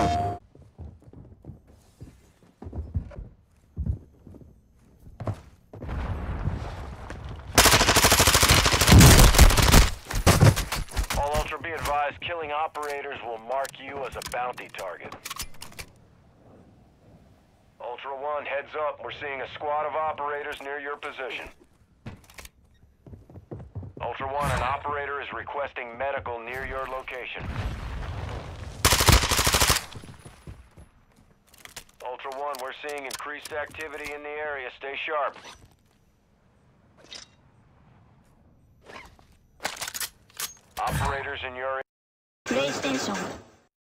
All Ultra, be advised, killing operators will mark you as a bounty target. Ultra One, heads up. We're seeing a squad of operators near your position. Ultra One, an operator is requesting medical near your location. Ultra One, we're seeing increased activity in the area. Stay sharp. Operators in your PlayStation